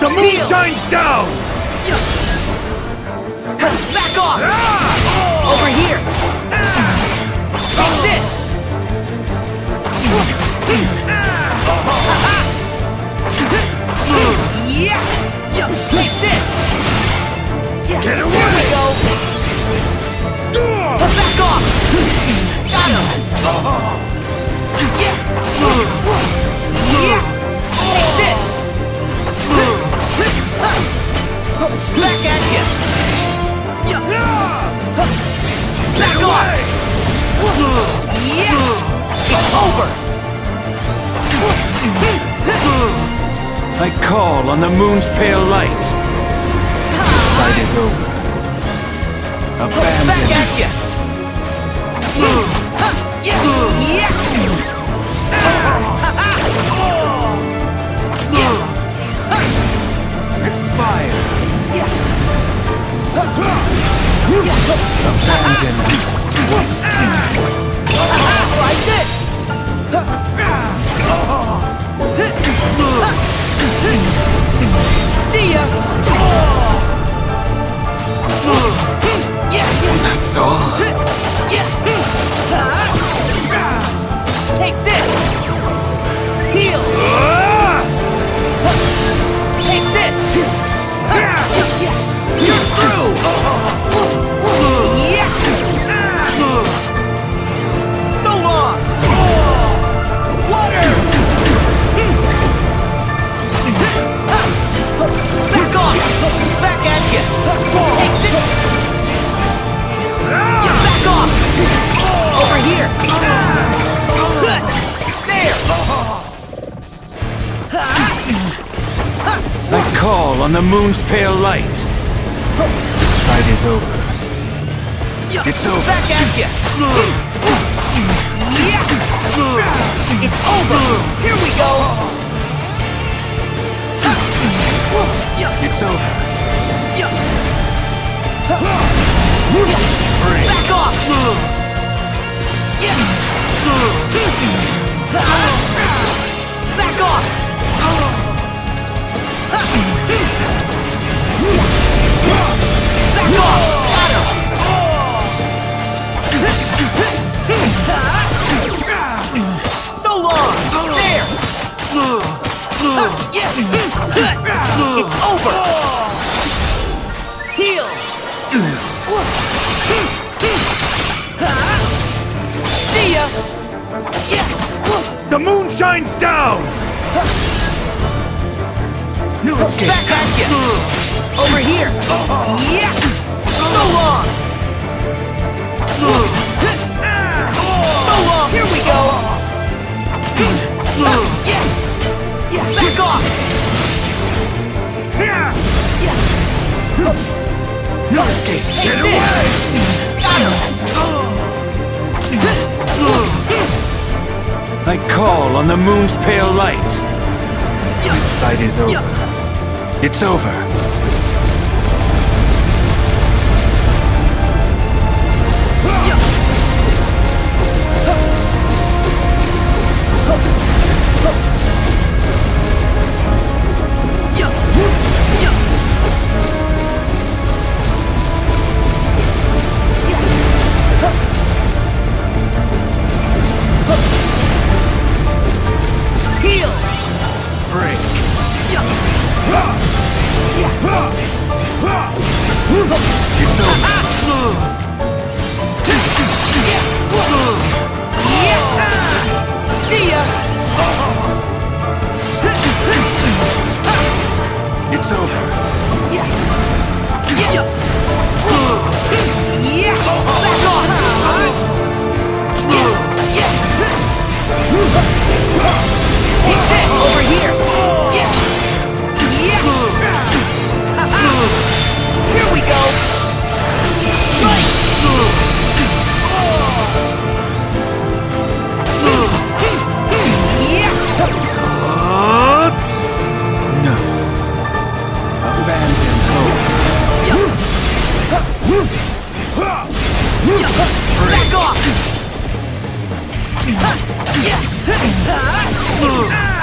The moon shines down! Back off! Over here! Take this! Yeah! Take this! Get away! Here we go! Back off! Got him! Yeah! Take this! Back at you! Back off! Yeah! It's over! I call on the moon's pale light. The fight is over. Abandon. Back at you! Expire. Abandon. Like this! See ya! That's all. Take this! Heal! Take this! You're through! So long! Water! Back off! Back at you! Take this! Back off! Over here! There! I call on the moon's pale light. This fight is over. It's over. Back at you! It's over! Here we go! It's over. Back off! Back off! Back off! Got him! So long! There! It's over! Heal! See ya! The moon shines down! No escape. Back at you! Over here! Yeah! So long! So long! Here we go! Back off! No escape. Get away! Got him! I call on the moon's pale light. This fight is over. It's over. Heal! Break. It's over. See ya! It's over. Back off! Take this over here! Here we go! No. Abandon hope. Back off!